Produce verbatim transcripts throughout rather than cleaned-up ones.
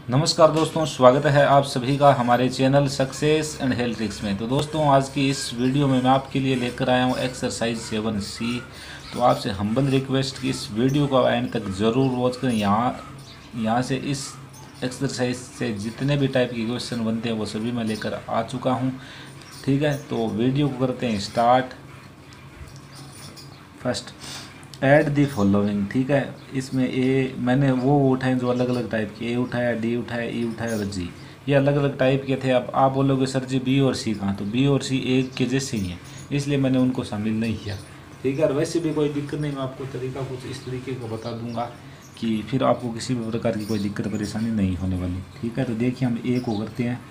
नमस्कार दोस्तों, स्वागत है आप सभी का हमारे channel success and health tricks में। तो दोस्तों, आज की इस वीडियो में मैं आपके लिए लेकर आया हूँ एक्सरसाइज सेवन सी। तो आपसे हम्बल रिक्वेस्ट कि इस वीडियो को एंड तक ज़रूर वॉच करें। यहाँ यहाँ से इस एक्सरसाइज से जितने भी टाइप के क्वेश्चन बनते हैं वो सभी मैं लेकर आ चुका हूँ। ठीक है, तो वीडियो को करते हैं start. First, add the following. ठीक है, इसमें ए मैंने वो उठाए जो अलग अलग टाइप के, ए उठाया, डी उठाया, ई उठाया और जी, ये अलग अलग टाइप के थे। अब आप बोलोगे सर जी बी और सी कहाँ, तो बी और सी एक के जैसे ही हैं, इसलिए मैंने उनको शामिल नहीं किया। ठीक है, और वैसे भी कोई दिक्कत नहीं, मैं आपको तरीका कुछ इस तरीके का बता दूंगा कि फिर आपको किसी भी प्रकार की कोई दिक्कत परेशानी नहीं होने वाली। ठीक है, तो देखिए हम ए को करते हैं।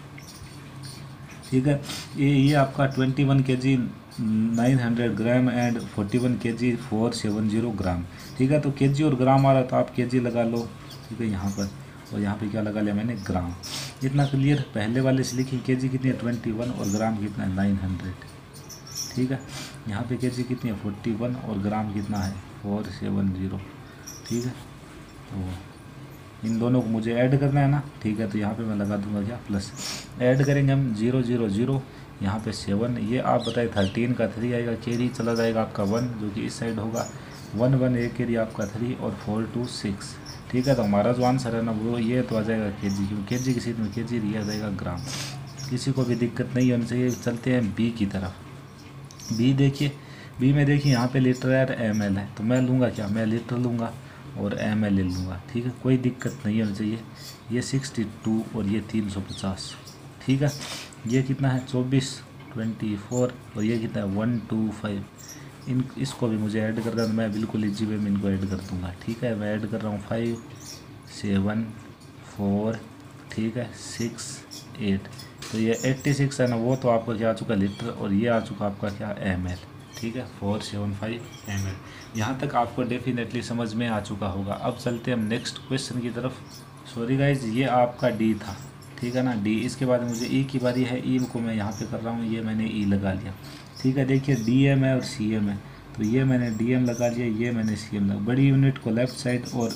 ठीक है, ये ये आपका twenty one K G nine hundred gram and forty one K G four seven zero gram. ठीक है, तो के जी और ग्राम आ रहा तो आप के जी लगा लो। ठीक है, यहाँ पर और यहाँ पे क्या लगा लिया मैंने, ग्राम। इतना क्लियर। पहले वाले से लिखिए के जी कितनी है ट्वेंटी वन और ग्राम कितना है नाइन हंड्रेड। ठीक है, यहाँ पे के जी कितनी है फोर्टी वन और ग्राम कितना है फोर सेवन जीरो। ठीक है, तो इन दोनों को मुझे ऐड करना है ना। ठीक है, तो यहाँ पे मैं लगा दूंगा क्या, प्लस। ऐड करेंगे हम जीरो जीरो जीरो, यहाँ पे सेवन, ये आप बताए थर्टीन का थ्री आएगा, कैरी चला जाएगा आपका वन जो कि इस साइड होगा, वन वन एक कैरी आपका थ्री और फोर टू सिक्स। ठीक है, तो हमारा जो आंसर है ना वो ये तो आ जाएगा के जी, क्योंकि के जी की सीट में के जी दिया जाएगा ग्राम। किसी को भी दिक्कत नहीं होनी चाहिए। चलते हैं बी की तरफ। बी देखिए, बी में देखिए यहाँ पे लीटर है, एम एल है, तो मैं लूँगा क्या, मैं लीटर लूँगा और एम एल ले लूँगा। ठीक है, कोई दिक्कत नहीं होनी चाहिए। ये सिक्सटी टू और ये तीन सौ पचास। ठीक है, ये कितना है चौबीस ट्वेंटी फोर और ये कितना है वन टू फाइव। इन इसको भी मुझे ऐड करना है, तो मैं बिल्कुल इजी वे में इनको ऐड कर दूँगा। ठीक है, मैं ऐड कर रहा हूँ फाइव सेवन फोर, ठीक है सिक्स एट। तो ये एट्टी सिक्स है ना, वो तो आपका क्या आ चुका लीटर और ये आ चुका आपका क्या एम एल। ठीक है, four seven five M L. यहाँ तक आपको डेफिनेटली समझ में आ चुका होगा। अब चलते हैं हम नेक्स्ट क्वेश्चन की तरफ। सॉरी गाइज, ये आपका डी था। ठीक है ना, डी। इसके बाद मुझे ई की बारी है। ई को मैं यहाँ पे कर रहा हूँ, ये मैंने ई लगा लिया। ठीक है, देखिए डी एम है और सी एम है, तो ये मैंने डी एम लगा लिया, ये मैंने सी एम लगा। बड़ी यूनिट को लेफ्ट साइड और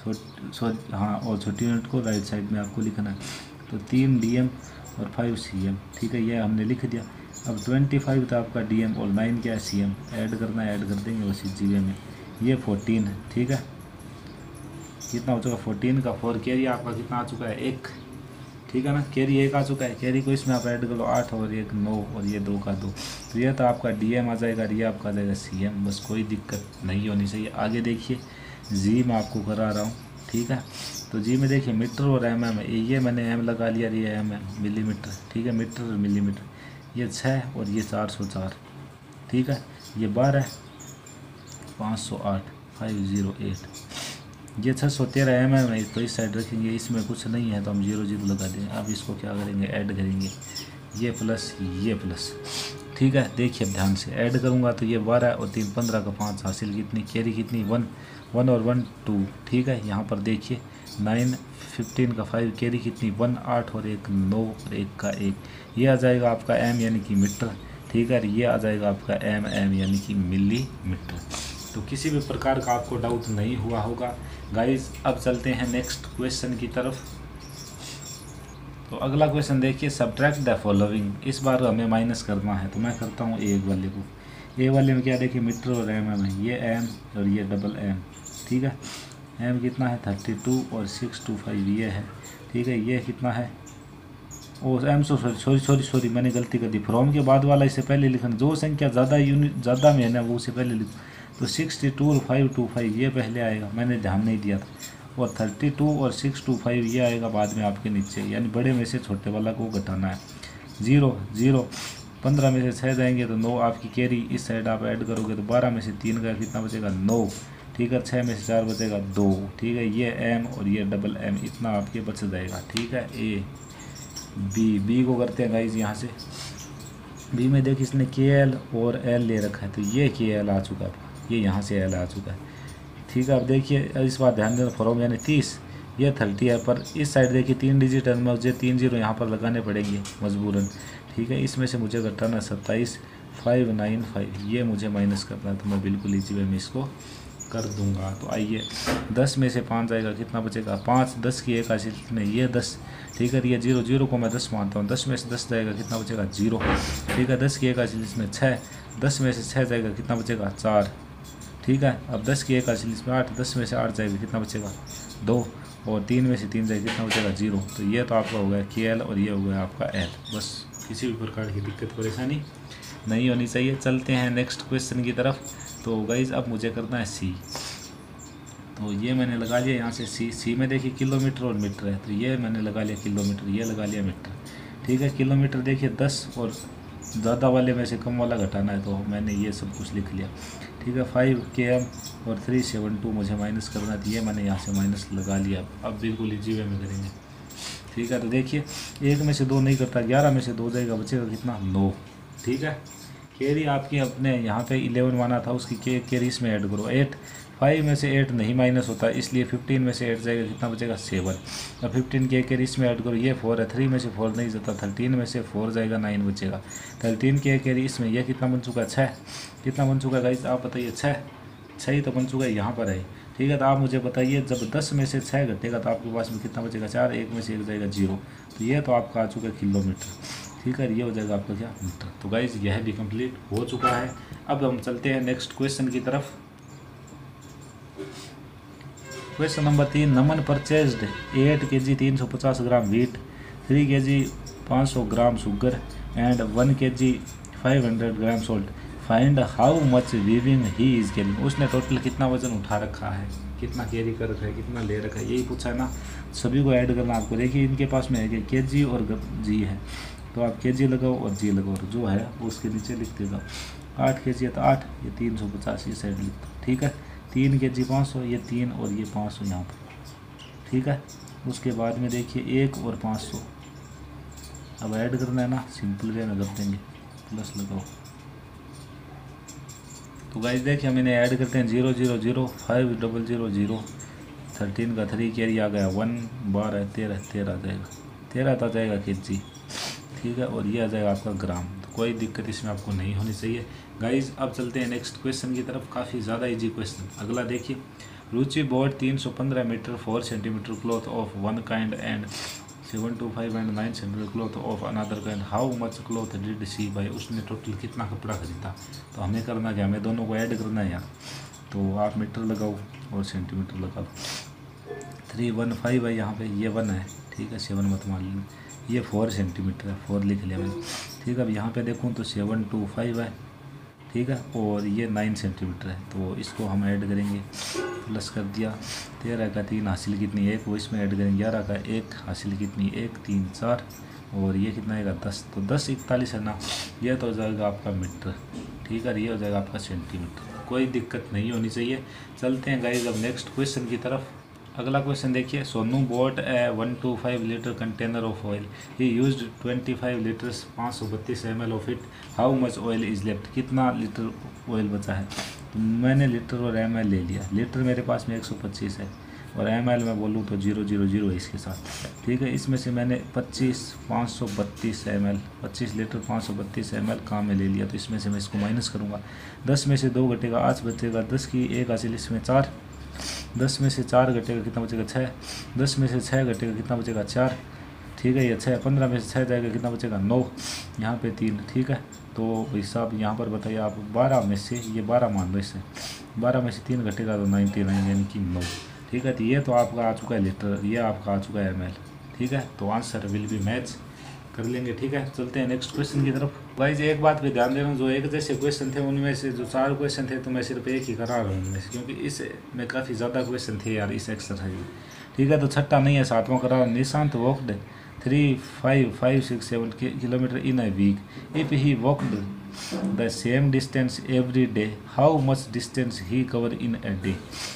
छोटी हाँ और छोटी यूनिट को राइट साइड में आपको लिखना है। तो तीन डी एम और फाइव सी एम। ठीक है, ये हमने लिख दिया। अब ट्वेंटी फाइव था आपका डी एम और नाइन क्या है सी एम। ऐड करना है, ऐड कर देंगे उसी जीवे में। ये फोर्टीन है। ठीक है, कितना हो चुका फोर्टीन का फोर, कैरी आपका कितना आ चुका है एक। ठीक है ना, कैरी एक आ चुका है, कैरी को इसमें आप ऐड कर लो, आठ और एक नौ और ये दो का दो। तो ये तो आपका डी एम आ जाएगा, ये आपका आ जाएगा सी एम। बस कोई दिक्कत नहीं होनी चाहिए। आगे देखिए, जी मैं आपको करा रहा हूँ। ठीक है, तो जी में देखिए मीटर और एम एम है, ये मैंने एम लगा लिया, ये एम एम मिलीमीटर। ठीक है, मीटर और मिलीमीटर। ये छः और ये चार सौ चार। ठीक है, ये बारह पाँच सौ आठ फाइव ज़ीरो एट। ये छः सौ तेरह एम एम है, तो इस साइड रखेंगे, इसमें कुछ नहीं है तो हम जीरो जीरो लगा देंगे। अब इसको क्या करेंगे, ऐड करेंगे, ये प्लस ये प्लस। ठीक है, देखिए अब ध्यान से ऐड करूँगा तो ये बारह और तीन पंद्रह का पाँच हासिल कितनी, कैरी कितनी वन, वन और वन टू। ठीक है, यहाँ पर देखिए नाइन फिफ्टीन का फाइव, कैरी कितनी वन, आठ और एक नौ और एक का एक। ये आ जाएगा आपका एम यानी कि मीटर। ठीक है, ये आ जाएगा आपका एम एम यानी कि मिलीमीटर। तो किसी भी प्रकार का आपको डाउट नहीं हुआ होगा गाइज। अब चलते हैं नेक्स्ट क्वेश्चन की तरफ। तो अगला क्वेश्चन देखिए, सब्ट्रैक्ट द फॉलोइंग। इस बार हमें माइनस करना है, तो मैं करता हूँ ए वाले को। ए वाले में क्या देखिए मीटर और एम एम है, ये एम और ये डबल एम। ठीक है, एम कितना है थर्टी टू और सिक्स टू फाइव ये है। ठीक है, ये कितना है और M so sorry sorry sorry sorry मैंने गलती कर दी। फ्रॉम के बाद वाला इससे पहले लिखना, जो संख्या ज़्यादा यूनिट ज़्यादा में है ना वो उससे पहले लिख। तो सिक्सटी टू और फाइव टू फाइव ये पहले आएगा, मैंने ध्यान नहीं दिया था। और थर्टी टू और सिक्स टू फाइव ये आएगा बाद में आपके नीचे, यानी बड़े में से छोटे वाला को घटाना है। जीरो जीरो, पंद्रह में से छः जाएंगे तो नौ आपकी कैरी, इस साइड आप ऐड करोगे तो बारह में से तीन का कितना बचेगा नौ। ठीक है, छः में से चार बचेगा दो। ठीक है, ये एम और ये डबल एम इतना आपके बच जाएगा। ठीक है, ए बी बी को करते हैं गाइज यहाँ से। बी में देखिए इसने के एल और एल ले रखा है, तो ये के एल आ चुका है, ये यहाँ से एल आ चुका है। ठीक है, अब देखिए इस बार ध्यान देना, फॉर्म यानी तीस, ये थर्टी है, पर इस साइड देखिए तीन डिजिट है, मुझे तीन जीरो यहाँ पर लगाने पड़ेंगे मजबूरन। ठीक है, इसमें से मुझे घटाना सत्ताईस फाइव नाइन फाइव, ये मुझे माइनस करना है, तो मैं बिल्कुल इजी वे में इसको कर दूंगा। तो आइए, दस में से पाँच जाएगा कितना बचेगा, पाँच, दस की एक हासिल में ये दस, ठीक है, ये जीरो, जीरो को मैं दस मानता हूँ, दस में से दस जाएगा कितना बचेगा, जीरो, ठीक है, दस की एक हासिल इसमें छः, दस में से छः जाएगा कितना बचेगा, चार, ठीक है। अब दस की एक हासिल इसमें आठ, दस में से आठ जाएगा कितना बचेगा, दो, और तीन में से तीन जाएगा कितना बचेगा, जीरो। तो ये तो आपका हो गया के एल और ये हो गया आपका एल। बस किसी भी प्रकार की दिक्कत परेशानी नहीं होनी चाहिए। चलते हैं नेक्स्ट क्वेश्चन की तरफ। तो गाइज अब मुझे करना है सी। तो ये मैंने लगा लिया यहाँ से सी। सी में देखिए किलोमीटर और मीटर है, तो ये मैंने लगा लिया किलोमीटर, ये लगा लिया मीटर, ठीक है। किलोमीटर देखिए दस और ज़्यादा वाले में से कम वाला घटाना है, तो मैंने ये सब कुछ लिख लिया, ठीक है। फाइव के एम और थ्री सेवन टू मुझे माइनस करना है, ये मैंने यहाँ से माइनस लगा लिया। अब बिल्कुल इजी वे में करेंगे, ठीक है। तो देखिए एक में से दो नहीं करता, ग्यारह में से दो जाएगा, बचेगा कितना, नौ, ठीक है। कैरी आपकी अपने यहाँ पे इलेवन माना था, उसकी के कैरी इसमें ऐड करो, एट, फाइव में से एट नहीं माइनस होता, इसलिए फिफ्टीन में से एट जाएगा कितना बचेगा, सेवन, और फिफ्टीन के कैरी इसमें ऐड करो, ये फोर है, थ्री में से फोर नहीं जाता, थर्टीन में से फोर जाएगा, नाइन बचेगा, थर्टीन के कैरी इसमें, यह कितना बन चुका है, छः, कितना बन चुका है गाइस आप बताइए, छः, छः ही तो बन चुका है यहाँ पर है, ठीक है। तो आप मुझे बताइए जब दस में से छः घटेगा तो आपके पास में कितना बचेगा, चार, एक में से एक जाएगा जीरो। तो ये तो आपका आ चुका है किलोमीटर, ठीक है, ये हो जाएगा आपका क्या, मीटर। तो गाइज यह भी कंप्लीट हो चुका है। अब हम चलते हैं नेक्स्ट क्वेश्चन की तरफ। क्वेश्चन नंबर तीन, नमन परचेज्ड एट के जी तीन सौ पचास ग्राम वीट, थ्री के जी पाँच सौ gram sugar and one K G five hundred gram salt, find how much weighing he is carrying. उसने टोटल कितना वजन उठा रखा है, कितना कैरी कर रखा है, कितना ले रखा है, यही पूछा है ना। सभी को ऐड करना आपको। देखिए इनके पास में है कि के जी और जी है, तो आप के जी लगाओ और जी लगाओ, और जो है वो उसके नीचे लिख देगा। आठ के जी है तो आठ, ये तीन सौ पचास ये साइड लिख दो, ठीक है। तीन के जी पाँच सौ, ये तीन और ये पाँच सौ यहाँ पर, ठीक है। उसके बाद में देखिए एक और पाँच सौ अब ऐड करना है ना, सिंपल वे में कर देंगे, प्लस लगाओ। तो गाइस देखिए हम इन्हें ऐड करते हैं, zero zero zero, five double zero zero, thirteen का थ्री कैरी आ गया, वन, बारह, तेरह, तेरह आ जाएगा, तेरह तो आ जाएगा के जी, ठीक है। और ये आ जाएगा आपका ग्राम। तो कोई दिक्कत इसमें आपको नहीं होनी चाहिए। गाइज अब चलते हैं नेक्स्ट क्वेश्चन की तरफ, काफ़ी ज़्यादा इजी क्वेश्चन। अगला देखिए, रुचि बॉट तीन सौ पंद्रह metre four centimetre cloth of one kind and seven two five and nine centimetre cloth of another kind, how much cloth did she buy. उसने टोटल कितना कपड़ा खरीदा। तो हमें करना क्या, हमें दोनों को ऐड करना है यार। तो आप मीटर लगाओ और सेंटीमीटर लगा लो। थ्री वन फाइव है यहाँ पे, ये वन है, ठीक है, सेवन मत मान लेना। ये फोर सेंटीमीटर है, फोर लिख लिया मैंने, ठीक है। अब यहाँ पे देखूँ तो सेवन टू फाइव है, ठीक है, और ये नाइन सेंटीमीटर है। तो इसको हम ऐड करेंगे, प्लस कर दिया। तेरह का तीन हासिल कितनी, एक, वो इसमें ऐड करेंगे। ग्यारह का एक हासिल कितनी, एक, तीन, चार, और ये कितना आएगा, दस। तो दस इकतालीस है ना, ये तो हो जाएगा आपका मीटर, ठीक है। ये हो जाएगा आपका सेंटीमीटर। कोई दिक्कत नहीं होनी चाहिए। चलते हैं गाइज अब नेक्स्ट क्वेश्चन की तरफ। अगला क्वेश्चन देखिए, Sonu bought a one two five litre container of oil, he used twenty five litres, पाँच सौ बत्तीस M L of it, how much oil is left. कितना लीटर ऑयल बचा है। तो मैंने लीटर और एम एल ले लिया। लीटर मेरे पास में एक सौ पच्चीस है और एम एल में बोलूँ तो जीरो जीरो जीरो है इसके साथ, ठीक है। इसमें से मैंने पच्चीस पाँच सौ बत्तीस एम एल पच्चीस लीटर पाँच सौ बत्तीस एम एल काम में ले लिया। तो इसमें से मैं इसको माइनस करूँगा। दस में से दो घटेगा, आठ बचेगा। दस की एक हासिल इसमें चार, दस में से चार घटेगा कितना बचेगा, छः। दस में से छः घटेगा कितना बचेगा, चार, ठीक है। ये छः, पंद्रह में से छः जाएगा कितना बचेगा, नौ, यहाँ पे तीन, ठीक है। तो हिसाब यहाँ पर बताइए आप, बारह में से ये बारह मान लो, इससे बारह में से तीन घटेगा तो नाइन्टी नाइन यानी कि नौ, ठीक है। तो ये तो आपका आ चुका है लीटर, ये आपका आ चुका है एम एल, ठीक है। तो आंसर विल बी मैच कर लेंगे, ठीक है। चलते हैं नेक्स्ट क्वेश्चन की तरफ। गाइस एक बात पे ध्यान देना, जो एक जैसे क्वेश्चन थे उनमें से जो चार क्वेश्चन थे तो मैं सिर्फ एक ही करा रहा हूँ उनमें से, क्योंकि इस में काफ़ी ज़्यादा क्वेश्चन थे यार इस एक्सरसाइज में, ठीक है। तो छठा नहीं है, सातवां करा रहा हूँ। Nishant walked three five five six seven kilometre in a week, if he walked the same distance every day, how much distance he cover in a day,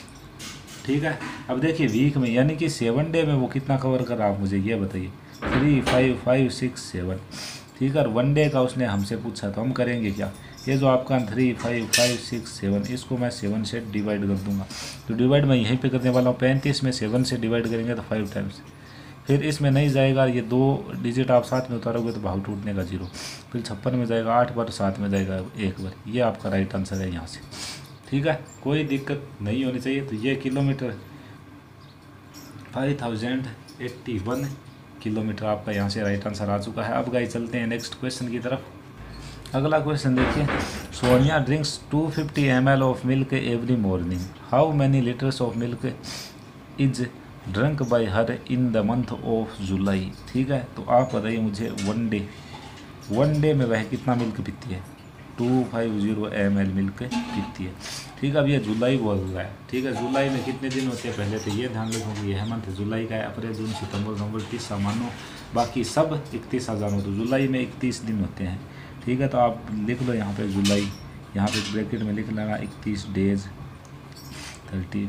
ठीक है। अब देखिए वीक में यानी कि सेवन डे में वो कितना कवर करा, आप मुझे ये बताइए। Three five five six seven, ठीक है। और वन डे का उसने हमसे पूछा, तो हम करेंगे क्या, ये जो आपका three five five six seven, इसको मैं सेवन से डिवाइड कर दूंगा। तो डिवाइड मैं यहीं पे करने वाला हूँ। पैंतीस में सेवन से डिवाइड करेंगे तो फाइव टाइम्स, फिर इसमें नहीं जाएगा, ये दो डिजिट आप साथ में उतारोगे तो भाव टूटने का जीरो, फिर छप्पन में जाएगा, आठ बार सात में जाएगा एक बार। ये आपका राइट आंसर है यहाँ से, ठीक है, कोई दिक्कत नहीं होनी चाहिए। तो ये kilometre five thousand eighty one kilometre आपका यहाँ से राइट आंसर आ चुका है। अब गाइस चलते हैं नेक्स्ट क्वेश्चन की तरफ। अगला क्वेश्चन देखिए, Sonia drinks two fifty M L of milk every morning, how many litres of milk is drunk by her in the month of July. ठीक है, तो आप बताइए मुझे वन डे वन डे में वह कितना मिल्क पीती है। Two five zero M L milk पीती है। ठीक है, अब ये जुलाई बोल रहा है। ठीक है, जुलाई में कितने दिन होते हैं पहले तो ये ध्यान रखोगे, यह मंथ जुलाई का है। अप्रैल जून सितंबर नवंबर तीस मानो, बाकी सब इकतीस आ जानो, तो जुलाई में इकतीस दिन होते हैं। ठीक है, तो आप लिख लो यहाँ पे जुलाई, यहाँ पे ब्रैकेट में लिख लेना इकतीस डेज थर्टी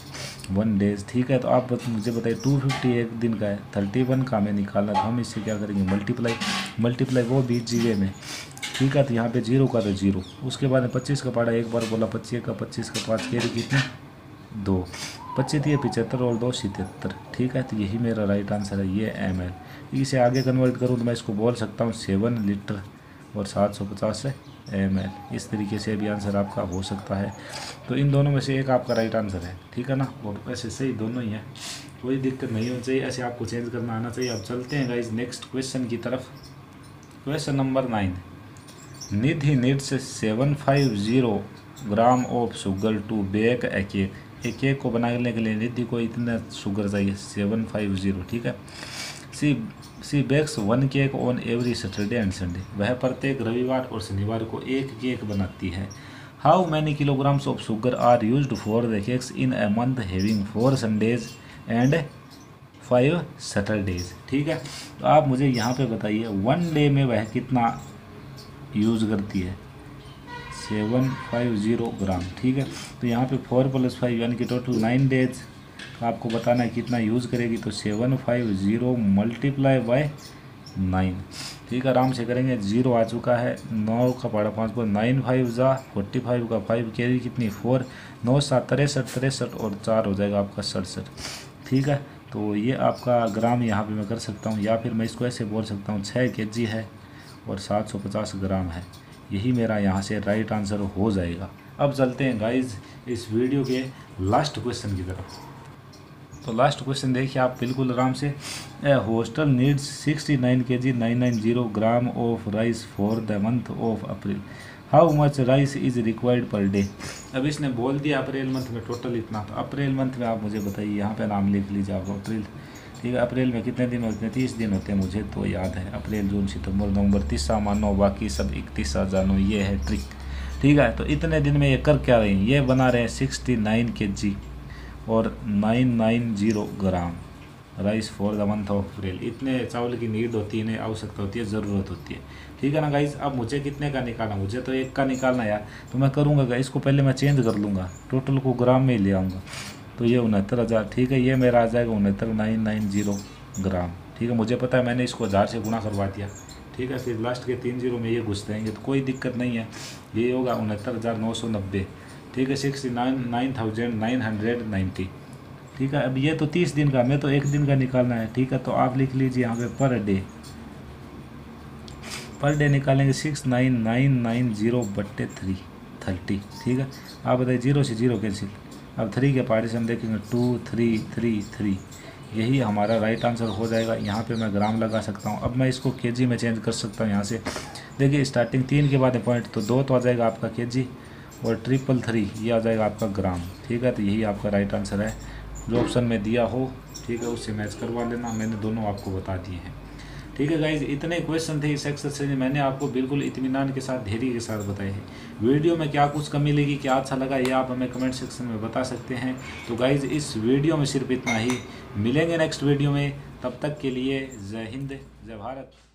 वन डेज। ठीक है, तो आप मुझे बताइए टू फिफ्टी एक दिन का है, थर्टी वन का हमें निकालना, तो हम इससे क्या करेंगे मल्टीप्लाई मल्टीप्लाई वो बीच जगह में। ठीक है, तो यहाँ पे जीरो का तो जीरो, उसके बाद में पच्चीस का पड़ा, एक बार बोला पच्चीस का, पच्चीस का पाँच के कितने दो, पच्चीस ये पिचहत्तर और दो सितहत्तर। ठीक है, तो यही मेरा राइट आंसर है, ये एम एल। इसे आगे कन्वर्ट करूँ तो मैं इसको बोल सकता हूँ सेवन लीटर और सात सौ पचास एम एल। इस तरीके से भी आंसर आपका हो सकता है। तो इन दोनों में से एक आपका राइट आंसर है। ठीक है ना, और ऐसे सही दोनों ही हैं, कोई दिक्कत नहीं होनी चाहिए, ऐसे आपको चेंज करना आना चाहिए। अब चलते हैं गाइज नेक्स्ट क्वेश्चन की तरफ। Question number nine, Nidhi needs seven five zero gram of sugar to bake a cake. एक केक को बनाने के लिए निधि को इतना शुगर चाहिए सेवन फाइव जीरो। ठीक है, she she bakes one cake on every Saturday and Sunday, वह प्रत्येक रविवार और शनिवार को एक केक बनाती है। How many kilograms of sugar are used for the cakes in a month having four Sundays and five Saturdays. ठीक है, तो आप मुझे यहाँ पे बताइए वन डे में वह कितना यूज़ करती है, सेवन फाइव ज़ीरो ग्राम। ठीक है, तो यहाँ पे फोर प्लस फाइव यानी कि टोटल नाइन डेज आपको बताना है कितना यूज़ करेगी। तो seven five zero multiply by nine. ठीक है, आराम से करेंगे, जीरो आ चुका है, नौ का पड़ा पाँच पर नाइन फाइव जा फोर्टी फाइव का फाइव कैरी कितनी फोर, नौ सात तिरसठ तिरसठ और चार हो जाएगा आपका सड़सठ। ठीक है, तो ये आपका ग्राम यहाँ पे मैं कर सकता हूँ, या फिर मैं इसको ऐसे बोल सकता हूँ छः के जी है और सात सौ पचास ग्राम है। यही मेरा यहाँ से राइट आंसर हो जाएगा। अब चलते हैं गाइज इस वीडियो के लास्ट क्वेश्चन की तरफ। तो लास्ट क्वेश्चन देखिए आप बिल्कुल आराम से, a hostel needs sixty nine K G nine nine zero gram of rice for the month of April, how much rice is required per day. अब इसने बोल दिया अप्रैल मंथ में टोटल इतना, तो अप्रैल मंथ में आप मुझे बताइए, यहाँ पे नाम लिख लीजिए आप अप्रैल। ठीक है, अप्रैल में कितने दिन होते हैं, तीस दिन होते हैं, मुझे तो याद है, अप्रैल जून सितंबर नवंबर तीस मानो, बाकी सब इकतीस जानो, ये है ट्रिक। ठीक है, तो इतने दिन में ये कर क्या रहे हैं, ये बना रहे हैं सिक्सटी नाइन के जी और nine nine zero gram rice for the month of April. इतने चावल की नीड होती है, इन्हें आवश्यकता होती है, ज़रूरत होती है। ठीक है ना गाइस, अब मुझे कितने का निकालना, मुझे तो एक का निकालना यार, तो मैं करूँगा इसको पहले मैं चेंज कर लूँगा, टोटल को ग्राम में ही ले आऊँगा, तो ये उनहत्तर हज़ार। ठीक है, ये मेरा आ जाएगा उनहत्तर नाइन नाइन जीरो ग्राम। ठीक है, मुझे पता है मैंने इसको हज़ार से गुणा करवा दिया। ठीक है, फिर लास्ट के तीन जीरो में ये घुस देंगे तो कोई दिक्कत नहीं है, ये होगा उनहत्तर हज़ार नौ सौ नब्बे। ठीक है, sixty nine nine thousand nine hundred ninety. ठीक है, अब ये तो तीस दिन का, मैं तो एक दिन का निकालना है। ठीक है, तो आप लिख लीजिए यहाँ पे पर डे, पर डे निकालेंगे six nine nine nine zero बट्टे थ्री थर्टी। ठीक है, आप बताइए जीरो से जीरो कैंसिल, अब थ्री के पार्टी से हम देखेंगे टू थ्री थ्री थ्री, यही हमारा राइट आंसर हो जाएगा। यहाँ पे मैं ग्राम लगा सकता हूँ। अब मैं इसको केजी में चेंज कर सकता हूँ। यहाँ से देखिए स्टार्टिंग तीन के बाद पॉइंट, तो दो तो आ जाएगा आपका केजी और ट्रिपल थ्री ये आ जाएगा आपका ग्राम। ठीक है, तो यही आपका राइट आंसर है, जो ऑप्शन में दिया हो। ठीक है, उससे मैच करवा लेना, मैंने दोनों आपको बता दिए हैं। ठीक है गाइज, इतने क्वेश्चन थे इस एक्सरसाइज में, मैंने आपको बिल्कुल इत्मीनान के साथ धैर्य के साथ बताए हैं। वीडियो में क्या कुछ कमी लगी, क्या अच्छा लगा, ये आप हमें कमेंट सेक्शन में बता सकते हैं। तो गाइज इस वीडियो में सिर्फ इतना ही, मिलेंगे नेक्स्ट वीडियो में, तब तक के लिए जय हिंद जय भारत।